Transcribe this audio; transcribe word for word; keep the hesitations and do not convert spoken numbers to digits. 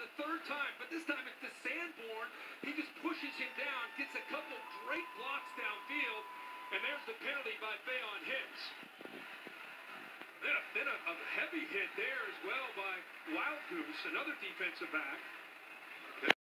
the third time, but this time it's to Sanborn. He just pushes him down, gets a couple great blocks downfield, and there's the penalty by Faion Hicks. Then, a, then a, a heavy hit there as well by Wild Goose, another defensive back.